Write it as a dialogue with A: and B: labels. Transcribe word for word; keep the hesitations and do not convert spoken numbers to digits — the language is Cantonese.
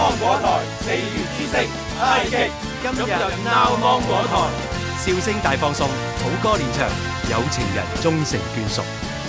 A: 芒果台四月之星太極，今日鬧芒果台，
B: 笑聲大放送，好歌連場，有情人終成眷屬。